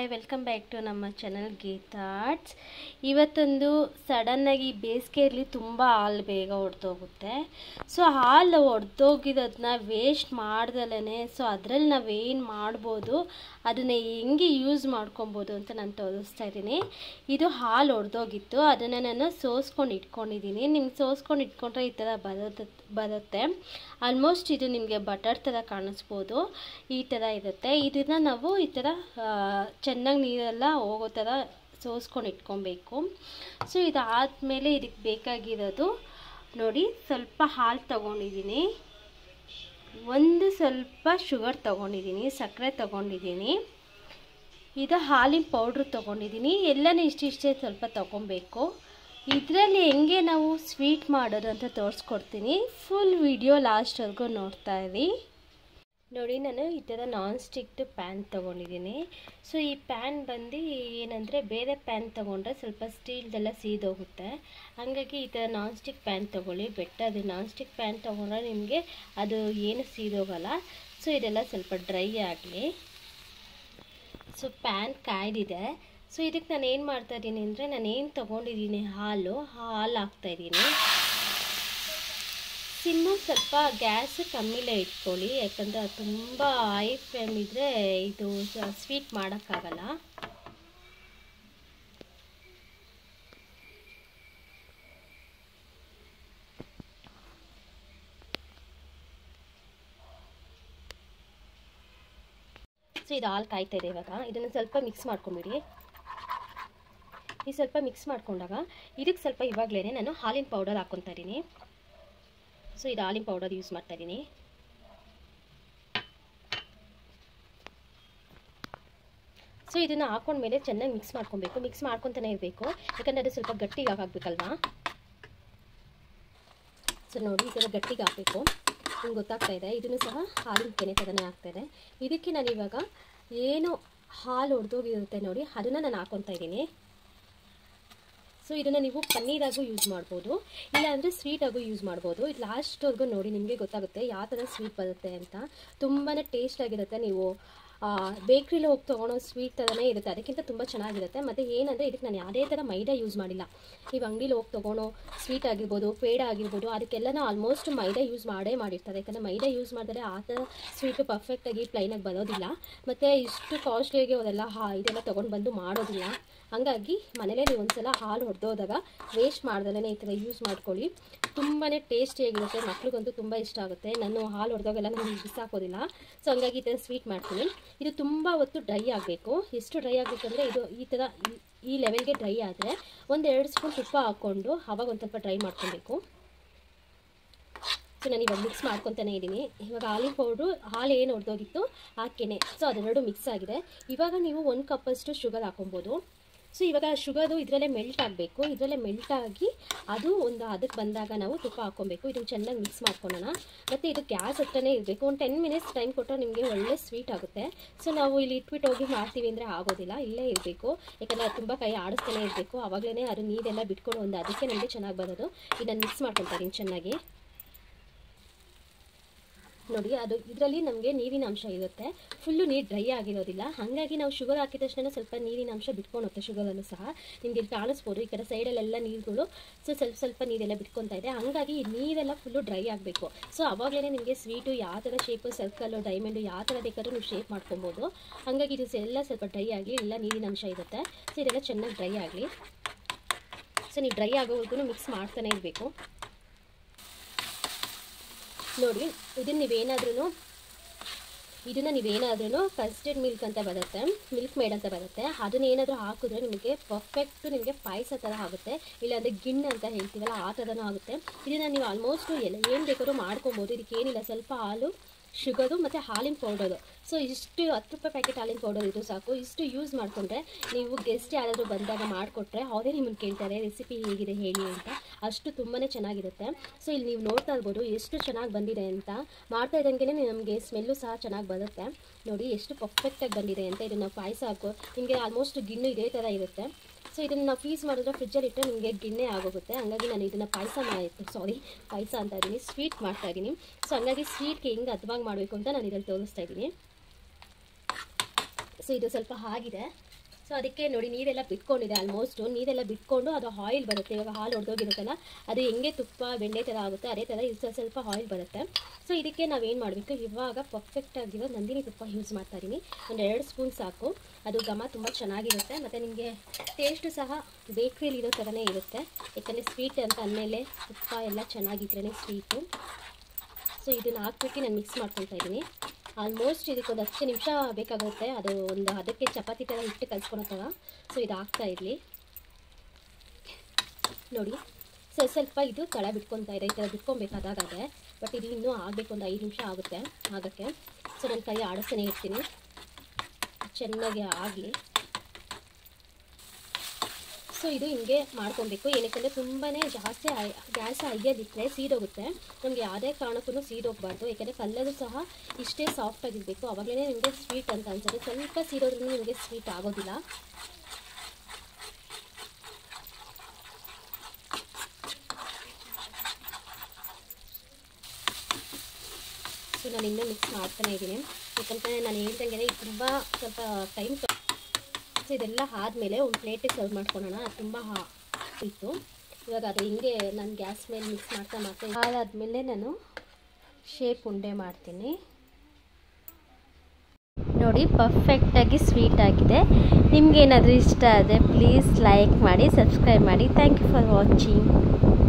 Hi welcome back to ನಮ್ಮ channel Geeta arts. ಇವತ್ತೊಂದು ಸಡನ್ನಾಗಿ ಬೇಸಿಗೆಯಲ್ಲಿ ತುಂಬ ಹಾಲು ಬೇಗ ಒಡೆದೋಗುತ್ತೆ. ಸೊ ಹಾಲು ಒಡೆದೋಗಿರೋದನ್ನ ವೇಸ್ಟ್ ಮಾಡ್ದಲೇ ಅದರಲ್ಲಿ ನಾವೇನು ಮಾಡ್ಬೋದು, ಅದನ್ನು ಹೆಂಗೆ ಯೂಸ್ ಮಾಡ್ಕೊಬೋದು ಅಂತ ನಾನು ತೋರಿಸ್ತಾ ಇದ್ದೀನಿ. ಇದು ಹಾಲು ಒಡೆದೋಗಿತ್ತು, ಅದನ್ನು ನಾನು ಸೋಸ್ಕೊಂಡು ಇಟ್ಕೊಂಡಿದ್ದೀನಿ. ನಿಮ್ಗೆ ಸೋಸ್ಕೊಂಡು ಇಟ್ಕೊಂಡ್ರೆ ಈ ಥರ ಬರುತ್ತೆ. ಆಲ್ಮೋಸ್ಟ್ ಇದು ನಿಮಗೆ ಬಟರ್ ಥರ ಕಾಣಿಸ್ಬೋದು, ಈ ಥರ ಇರುತ್ತೆ. ಇದನ್ನು ನಾವು ಈ ಥರ ಚೆನ್ನಾಗಿ ನೀರೆಲ್ಲ ಹೋಗೋ ಥರ ಸೋಸ್ಕೊಂಡು ಇಟ್ಕೊಬೇಕು. ಸೊ ಇದಾದಮೇಲೆ ಇದಕ್ಕೆ ಬೇಕಾಗಿರೋದು ನೋಡಿ, ಸ್ವಲ್ಪ ಹಾಲು ತೊಗೊಂಡಿದ್ದೀನಿ, ಒಂದು ಸ್ವಲ್ಪ ಶುಗರ್ ತೊಗೊಂಡಿದ್ದೀನಿ, ಸಕ್ಕರೆ ತೊಗೊಂಡಿದ್ದೀನಿ, ಇದು ಹಾಲಿನ ಪೌಡ್ರ್ ತೊಗೊಂಡಿದ್ದೀನಿ. ಎಲ್ಲನೂ ಇಷ್ಟಿಷ್ಟೇ ಸ್ವಲ್ಪ ತೊಗೊಬೇಕು. ಇದರಲ್ಲಿ ಹೆಂಗೆ ನಾವು ಸ್ವೀಟ್ ಮಾಡೋದು ಅಂತ ತೋರಿಸ್ಕೊಡ್ತೀನಿ. ಫುಲ್ ವಿಡಿಯೋ ಲಾಸ್ಟ್ವರೆಗೂ ನೋಡ್ತಾ ಇರಿ. ನೋಡಿ, ನಾನು ಈ ಥರ ನಾನ್ ಸ್ಟಿಕ್ದು ಪ್ಯಾನ್ ತೊಗೊಂಡಿದ್ದೀನಿ. ಸೊ ಈ ಪ್ಯಾನ್ ಬಂದು ಏನಂದರೆ, ಬೇರೆ ಪ್ಯಾನ್ ತೊಗೊಂಡ್ರೆ ಸ್ವಲ್ಪ ಸ್ಟೀಲ್ದೆಲ್ಲ ಸೀದೋಗುತ್ತೆ. ಹಾಗಾಗಿ ಈ ಥರ ನಾನ್ ಸ್ಟಿಕ್ ಪ್ಯಾನ್ ತೊಗೊಳ್ಳಿ, ಬೆಟ್ಟದು. ನಾನ್ ಸ್ಟಿಕ್ ಪ್ಯಾನ್ ತೊಗೊಂಡ್ರೆ ನಿಮಗೆ ಅದು ಏನು ಸೀದೋಗಲ್ಲ. ಸೊ ಇದೆಲ್ಲ ಸ್ವಲ್ಪ ಡ್ರೈ ಆಗಲಿ. So PAN ಕಾಯ್ದಿದೆ. ಸೊ ಇದಕ್ಕೆ ನಾನು ಏನು ಮಾಡ್ತಾಯಿದ್ದೀನಿ ಅಂದರೆ, ನಾನು ಏನು ತೊಗೊಂಡಿದ್ದೀನಿ ಹಾಲು ಹಾಕ್ತಾಯಿದ್ದೀನಿ. ಸಿಮ್ಮು ಸ್ವಲ್ಪ ಗ್ಯಾಸ್ ಕಮ್ಮಿಲೇ ಇಟ್ಕೊಳ್ಳಿ, ಯಾಕಂದರೆ ಅದು ತುಂಬ ಹೈ ಫ್ಲೇಮ್ ಇದ್ದರೆ ಇದು ಸ್ವೀಟ್ ಮಾಡೋಕ್ಕಾಗಲ್ಲ. ಸೊ ಇದು ಹಾಲು ಕಾಯ್ತಾ ಇದೆ. ಇವಾಗ ಇದನ್ನು ಸ್ವಲ್ಪ ಮಿಕ್ಸ್ ಮಾಡ್ಕೊಂಬಿಡಿ. ಈ ಸ್ವಲ್ಪ ಮಿಕ್ಸ್ ಮಾಡ್ಕೊಂಡಾಗ ಇದಕ್ಕೆ ಸ್ವಲ್ಪ ಇವಾಗಲೇ ನಾನು ಹಾಲಿನ ಪೌಡರ್ ಹಾಕ್ಕೊತಾ ಇದ್ದೀನಿ. ಸೊ ಇದು ಹಾಲಿನ ಪೌಡರ್ ಯೂಸ್ ಮಾಡ್ತಾ ಇದ್ದೀನಿ. ಸೊ ಇದನ್ನು ಹಾಕೊಂಡ್ಮೇಲೆ ಚೆನ್ನಾಗಿ ಮಿಕ್ಸ್ ಮಾಡ್ಕೊಬೇಕು. ಮಿಕ್ಸ್ ಮಾಡ್ಕೊತಾನೆ ಇರಬೇಕು, ಯಾಕಂದರೆ ಅದು ಸ್ವಲ್ಪ ಗಟ್ಟಿಗೆ ಹಾಕಬೇಕಲ್ವಾ. ಸೊ ನೋಡಿ, ಈ ಥರ ಗಟ್ಟಿಗೆ ಹಾಕಬೇಕು. ನಿಮ್ಗೆ ಗೊತ್ತಾಗ್ತಾ ಇದೆ. ಇದನ್ನು ಸಹ ಹಾಲಿನ ಕೆನೆ ಥರನೇ ಆಗ್ತಾಯಿದೆ. ಇದಕ್ಕೆ ನಾನು ಇವಾಗ ಏನು ಹಾಲು ಒಡೆದೋಗಿರುತ್ತೆ ನೋಡಿ, ಅದನ್ನು ನಾನು ಹಾಕ್ಕೊತಾ ಇದ್ದೀನಿ. ಸೊ ಇದನ್ನು ನೀವು ಪನ್ನೀರಾಗೂ ಯೂಸ್ ಮಾಡ್ಬೋದು, ಇಲ್ಲಾಂದರೆ ಸ್ವೀಟಾಗೂ ಯೂಸ್ ಮಾಡ್ಬೋದು. ಇದು ಲಾಸ್ಟ್ವರೆಗೂ ನೋಡಿ, ನಿಮಗೆ ಗೊತ್ತಾಗುತ್ತೆ ಯಾವ ಥರ ಸ್ವೀಟ್ ಬರುತ್ತೆ ಅಂತ. ತುಂಬಾ ಟೇಸ್ಟಾಗಿರುತ್ತೆ. ನೀವು ಬೇಕ್ರಿಲಿ ಹೋಗಿ ತೊಗೊಳೋ ಸ್ವೀಟ್ ಥರನೇ ಇರುತ್ತೆ, ಅದಕ್ಕಿಂತ ತುಂಬ ಚೆನ್ನಾಗಿರುತ್ತೆ. ಮತ್ತು ಏನಂದರೆ, ಇದಕ್ಕೆ ನಾನು ಯಾವುದೇ ಥರ ಮೈದಾ ಯೂಸ್ ಮಾಡಿಲ್ಲ. ನೀವು ಅಂಗಡಿಲಿ ಹೋಗಿ ತೊಗೊಳೋ ಸ್ವೀಟ್ ಆಗಿರ್ಬೋದು, ಪೇಡ ಆಗಿರ್ಬೋದು, ಅದಕ್ಕೆಲ್ಲನೂ ಆಲ್ಮೋಸ್ಟ್ ಮೈದಾ ಯೂಸ್ ಮಾಡಿರ್ತಾರೆ. ಯಾಕಂದರೆ ಮೈದಾ ಯೂಸ್ ಮಾಡಿದ್ರೆ ಆ ಥರ ಸ್ವೀಟು ಪರ್ಫೆಕ್ಟಾಗಿ ಪ್ಲೈನಾಗಿ ಬರೋದಿಲ್ಲ. ಮತ್ತು ಇಷ್ಟು ಕಾಸ್ಟ್ಲಿಯಾಗಿ ಅವರೆಲ್ಲ ಇದೆಲ್ಲ ತೊಗೊಂಡು ಬಂದು ಮಾಡೋದಿಲ್ಲ. ಹಾಗಾಗಿ ಮನೇಲೇ ನೀವು ಒಂದ್ಸಲ ಹಾಲು ಹೊಡೆದೋದಾಗ ವೇಸ್ಟ್ ಮಾಡ್ದಲೇ ಈ ಥರ ಯೂಸ್ ಮಾಡ್ಕೊಳ್ಳಿ. ತುಂಬಾ ಟೇಸ್ಟಿಯಾಗಿರುತ್ತೆ. ಮಕ್ಳಿಗಂತೂ ತುಂಬ ಇಷ್ಟ ಆಗುತ್ತೆ. ನಾನು ಹಾಲು ಹೊಡೆದೋಗೆಲ್ಲ ನಾನು ಬಿಸಾಕೋದಿಲ್ಲ. ಸೊ ಹಂಗಾಗಿ ಈ ಥರ ಸ್ವೀಟ್ ಮಾಡ್ತೀನಿ. ಇದು ತುಂಬ ಹೊತ್ತು ಡ್ರೈ ಆಗಬೇಕು. ಎಷ್ಟು ಡ್ರೈ ಆಗಬೇಕಂದ್ರೆ, ಇದು ಈ ಥರ ಈ ಲೆವೆಲ್ಗೆ ಡ್ರೈ ಆದರೆ 1-2 ಸ್ಪೂನ್ ತುಪ್ಪ ಹಾಕ್ಕೊಂಡು ಆವಾಗ ಒಂದು ಸ್ವಲ್ಪ ಡ್ರೈ ಮಾಡ್ಕೊಬೇಕು. ಸೊ ನಾನು ಇವಾಗ ಮಿಕ್ಸ್ ಮಾಡ್ಕೊತಾನೆ ಇದ್ದೀನಿ. ಇವಾಗ ಹಾಲಿನ ಪೌಡ್ರು, ಹಾಲು ಏನು ಹೊಡೆದೋಗಿತ್ತು ಹಾಕೇನೆ. ಸೊ ಅದೆರಡು ಮಿಕ್ಸ್ ಆಗಿದೆ. ಇವಾಗ ನೀವು 1 ಕಪ್ಪಷ್ಟು ಶುಗರ್ ಹಾಕೊಬೋದು. ಸೊ ಇವಾಗ ಶುಗರು ಇದರಲ್ಲೇ ಮೆಲ್ಟ್ ಆಗಬೇಕು. ಇದರಲ್ಲೇ ಮೆಲ್ಟ್ ಆಗಿ ಅದು ಒಂದು ಅದಕ್ಕೆ ಬಂದಾಗ ನಾವು ತುಪ್ಪ ಹಾಕ್ಕೊಬೇಕು. ಇದನ್ನು ಚೆನ್ನಾಗಿ ಮಿಕ್ಸ್ ಮಾಡ್ಕೊಳ್ಳೋಣ. ಮತ್ತು ಇದು ಗ್ಯಾಸ್ ಹತ್ರನೇ ಇರಬೇಕು. ಒಂದು 10 ಮಿನಿಟ್ಸ್ ಟೈಮ್ ಕೊಟ್ಟರೆ ನಿಮಗೆ ಒಳ್ಳೆ ಸ್ವೀಟ್ ಆಗುತ್ತೆ. ಸೊ ನಾವು ಇಲ್ಲಿ ಇಟ್ಬಿಟ್ಟು ಹೋಗಿ ಮಾಡ್ತೀವಿ ಅಂದರೆ ಆಗೋದಿಲ್ಲ, ಇಲ್ಲೇ ಇರಬೇಕು. ಯಾಕಂದರೆ ಅದು ತುಂಬ ಕೈ ಆಡಿಸ್ತಾನೆ ಇರಬೇಕು. ಆವಾಗಲೇ ಅದು ನೀರೆಲ್ಲ ಬಿಟ್ಕೊಂಡು ಅದಕ್ಕೆ ನಮಗೆ ಚೆನ್ನಾಗಿ ಬರೋದು. ಇದನ್ನು ಮಿಕ್ಸ್ ಮಾಡ್ಕೊತಾ ಇದ್ದೀನಿ ಚೆನ್ನಾಗಿ. ನೋಡಿ, ಅದು ಇದರಲ್ಲಿ ನಮಗೆ ನೀರಿನ ಅಂಶ ಇರುತ್ತೆ. ಫುಲ್ಲು ನೀರು ಡ್ರೈ ಆಗಿರೋದಿಲ್ಲ. ಹಾಗಾಗಿ ನಾವು ಶುಗರ್ ಹಾಕಿದ ತಕ್ಷಣ ಸ್ವಲ್ಪ ನೀರಿನ ಅಂಶ ಬಿಟ್ಕೊಳುತ್ತೆ. ಶುಗರಲ್ಲೂ ಸಹ ನಿಮಗೆ ಕಾಣಿಸ್ಬೋದು, ಈ ಕಡೆ ಸೈಡಲ್ಲೆಲ್ಲ ನೀರುಗಳು ಸ್ವಲ್ಪ ನೀರೆಲ್ಲ ಬಿಟ್ಕೊತಾ ಇದೆ. ಹಾಗಾಗಿ ಈ ನೀರೆಲ್ಲ ಫುಲ್ಲು ಡ್ರೈ ಆಗಬೇಕು. ಸೊ ಆವಾಗಲೇ ನಿಮಗೆ ಸ್ವೀಟು ಯಾವ ಥರ ಶೇಪು, ಸರ್ಕಲ್ಲು, ಡೈಮಂಡು ಯಾವ ಥರ ಬೇಕಾದ್ರೂ ನೀವು ಶೇಪ್ ಮಾಡ್ಕೊಬೋದು. ಹಾಗಾಗಿ ಇದು ಎಲ್ಲ ಸ್ವಲ್ಪ ಡ್ರೈ ಆಗಲಿ, ಎಲ್ಲ ನೀರಿನ ಅಂಶ ಇರುತ್ತೆ. ಸೊ ಇದೆಲ್ಲ ಚೆನ್ನಾಗಿ ಡ್ರೈ ಆಗಲಿ. ಸೊ ನೀವು ಡ್ರೈ ಆಗೋವರೆಗೂ ಮಿಕ್ಸ್ ಮಾಡ್ತಾನೆ ಇರಬೇಕು. ನೋಡಿ, ಇದನ್ನು ನೀವೇನಾದ್ರೂ ಕಸ್ಟರ್ಡ್ ಮಿಲ್ಕ್ ಅಂತ ಬರುತ್ತೆ, ಮಿಲ್ಕ್ ಮೇಡ್ ಅಂತ ಬರುತ್ತೆ. ಅದನ್ನೇನಾದರೂ ಹಾಕಿದ್ರೆ ನಿಮಗೆ ಪರ್ಫೆಕ್ಟು ನಿಮಗೆ ಪಾಯಸ ಥರ ಆಗುತ್ತೆ. ಇಲ್ಲಾಂದರೆ ಗಿಣ್ಣು ಅಂತ ಹೇಳ್ತೀವಲ್ಲ, ಆ ಥರನೂ ಆಗುತ್ತೆ. ಇದನ್ನು ನೀವು ಆಲ್ಮೋಸ್ಟು ಏನು ಬೇಕಾದ್ರೂ ಮಾಡ್ಕೊಬೋದು. ಇದಕ್ಕೆ ಏನಿಲ್ಲ, ಸ್ವಲ್ಪ ಹಾಲು, ಶುಗರು ಮತ್ತು ಹಾಲಿನ ಪೌಡರು. ಸೊ ಇಷ್ಟು 10 ರೂಪಾಯಿ ಪ್ಯಾಕೆಟ್ ಹಾಲಿನ ಪೌಡರ್ ಇದು ಸಾಕು. ಇಷ್ಟು ಯೂಸ್ ಮಾಡಿಕೊಂಡ್ರೆ ನೀವು ಗೆಸ್ಟ್ ಯಾರಾದರೂ ಬಂದಾಗ ಮಾಡಿಕೊಟ್ರೆ ಅವರೇ ನಿಮ್ಮನ್ನು ಕೇಳ್ತಾರೆ ರೆಸಿಪಿ ಹೇಗಿದೆ ಹೇಳಿ ಅಂತ. ಅಷ್ಟು ತುಂಬಾ ಚೆನ್ನಾಗಿರುತ್ತೆ. ಸೊ ಇಲ್ಲಿ ನೀವು ನೋಡ್ತಾ ಇರ್ಬೋದು ಎಷ್ಟು ಚೆನ್ನಾಗಿ ಬಂದಿದೆ ಅಂತ. ಮಾಡ್ತಾ ಇದ್ದಂಗೆ ನಮಗೆ ಸ್ಮೆಲ್ಲು ಸಹ ಚೆನ್ನಾಗಿ ಬರುತ್ತೆ. ನೋಡಿ ಎಷ್ಟು ಪರ್ಫೆಕ್ಟಾಗಿ ಬಂದಿದೆ ಅಂತ. ಇದನ್ನು ಪಾಯಸ ಹಾಕೋ ನಿಮಗೆ ಆಲ್ಮೋಸ್ಟ್ ಗಿಣ್ಣು ಇದೇ ಥರ ಇರುತ್ತೆ. ಸೊ ಇದನ್ನು ನಾವು ಫ್ರೀಸ್ ಮಾಡಿದ್ರೆ ಫ್ರಿಜ್ಜಲ್ಲಿ ಇಟ್ಟರೆ ನಿಮಗೆ ಗಿಣ್ಣೆ ಆಗೋಗುತ್ತೆ. ಹಾಗಾಗಿ ನಾನು ಇದನ್ನು ಪಾಯಸ ಅಂತ ಇದ್ದೀನಿ, ಸ್ವೀಟ್ ಮಾಡ್ತಾ ಇದ್ದೀನಿ. ಸೊ ಹಾಗಾಗಿ ಸ್ವೀಟ್ಗೆ ಹೆಂಗೆ ಹದವಾಗಿ ಮಾಡಬೇಕು ಅಂತ ನಾನು ಇದರಲ್ಲಿ ತೋರಿಸ್ತಾ ಇದ್ದೀನಿ. ಸೊ ಇದು ಸ್ವಲ್ಪ ಆಗಿದೆ. ಸೊ ಅದಕ್ಕೆ ನೋಡಿ ನೀರೆಲ್ಲ ಬಿಟ್ಕೊಂಡಿದೆ, ಆಲ್ಮೋಸ್ಟು ನೀರೆಲ್ಲ ಬಿಟ್ಕೊಂಡು ಅದು ಆಯಿಲ್ ಬರುತ್ತೆ. ಇವಾಗ ಹಾಲು ಹೊಡೆದೋಗಿರುತ್ತಲ್ಲ, ಅದು ಹೆಂಗೆ ತುಪ್ಪ ಬೆಣ್ಣೆ ಥರ ಆಗುತ್ತೆ ಅದೇ ಥರ ಇದು ಸ್ವಲ್ಪ ಆಯಿಲ್ ಬರುತ್ತೆ. ಸೊ ಇದಕ್ಕೆ ನಾವೇನು ಮಾಡಬೇಕು, ಇವಾಗ ಪರ್ಫೆಕ್ಟಾಗಿರೋ ನಂದಿನಿ ತುಪ್ಪ ಯೂಸ್ ಮಾಡ್ತಾ ಇದ್ದೀನಿ. ಒಂದು 2 ಸ್ಪೂನ್ ಸಾಕು. ಅದು ಘಮ ತುಂಬ ಚೆನ್ನಾಗಿರುತ್ತೆ ಮತ್ತು ನಿಮಗೆ ಟೇಸ್ಟು ಸಹ ಬೇಕ್ರಿಯಲ್ಲಿ ಇರೋ ಥರನೇ ಇರುತ್ತೆ. ಯಾಕಂದರೆ ಸ್ವೀಟ್ ಅಂತ ಅಂದಮೇಲೆ ತುಪ್ಪ ಎಲ್ಲ ಚೆನ್ನಾಗಿದ್ರೇ ಸ್ವೀಟು. ಸೊ ಇದನ್ನು ಹಾಕ್ಬಿಟ್ಟು ನಾನು ಮಿಕ್ಸ್ ಮಾಡ್ಕೊತಾ ಇದ್ದೀನಿ. ಆಲ್ಮೋಸ್ಟ್ ಇದಕ್ಕೊಂದು 10 ನಿಮಿಷ ಬೇಕಾಗುತ್ತೆ. ಅದು ಒಂದು ಅದಕ್ಕೆ ಚಪಾತಿ ಥರ ಹಿಟ್ಟು ಕಲಿಸ್ಕೊಳೋ ಥರ. ಸೊ ಇದು ಹಾಕ್ತಾ ಇರಲಿ ನೋಡಿ. ಸ್ವಲ್ಪ ಇದು ತಳ ಬಿಟ್ಕೊತಾ ಇದೆ, ಈ ಥರ ಬಿಟ್ಕೊಬೇಕಾದಾಗದೆ. ಬಟ್ ಇದು ಇನ್ನೂ ಆಗಬೇಕು, ಒಂದು 5 ನಿಮಿಷ ಆಗುತ್ತೆ ಆಗೋಕ್ಕೆ. ಸೊ ನಾನು ಕೈ ಆಡಿಸ್ತಾನೆ ಇರ್ತೀನಿ, ಚೆನ್ನಾಗಿ ಆಗಲಿ. ಸೊ ಇದು ಹಿಂಗೆ ಮಾಡ್ಕೊಬೇಕು. ಏನಕ್ಕೆ ತುಂಬಾ ಜಾಸ್ತಿ ಗ್ಯಾಸ್ ಹೈಯದಿಟ್ಟರೆ ಸೀದೋಗುತ್ತೆ. ನಮಗೆ ಯಾವುದೇ ಕಾರಣಕ್ಕೂ ಸೀದೋಗಬಾರ್ದು. ಯಾಕೆಂದರೆ ಕಲ್ಲರು ಸಹ ಇಷ್ಟೇ ಸಾಫ್ಟಾಗಿರಬೇಕು, ಆವಾಗಲೇ ನಿಮಗೆ ಸ್ವೀಟ್ ಅಂತ ಅನ್ಸುತ್ತೆ. ಸ್ವಲ್ಪ ಸೀದೋದ್ರೂ ನಿಮಗೆ ಸ್ವೀಟ್ ಆಗೋದಿಲ್ಲ. ಸೊ ನಾನು ಇನ್ನೂ ಮಿಕ್ಸ್ ಮಾಡ್ತಾನೆ ಇದ್ದೀನಿ, ಯಾಕಂದರೆ ನಾನು ಹೇಳ್ದಂಗೆ ಇದು ತುಂಬ ಸ್ವಲ್ಪ ಟೈಮ್. ಸೊ ಇದೆಲ್ಲ ಆದಮೇಲೆ ಒಂದು ಪ್ಲೇಟಿಗೆ ಸರ್ವ್ ಮಾಡ್ಕೊಳ್ಳೋಣ. ತುಂಬ ಇತ್ತು. ಇವಾಗ ಅದು ಹಿಂಗೆ ನಾನು ಗ್ಯಾಸ್ ಮೇಲೆ ಮಿಕ್ಸ್ ಮಾಡ್ತಾ ಅದಾದಮೇಲೆ ನಾನು ಶೇಪ್ ಉಂಡೆ ಮಾಡ್ತೀನಿ ನೋಡಿ. ಪರ್ಫೆಕ್ಟಾಗಿ ಸ್ವೀಟ್ ಆಗಿದೆ. ನಿಮಗೇನಾದರೂ ಇಷ್ಟ ಆದರೆ ಪ್ಲೀಸ್ ಲೈಕ್ ಮಾಡಿ, ಸಬ್ಸ್ಕ್ರೈಬ್ ಮಾಡಿ. Thank you for watching.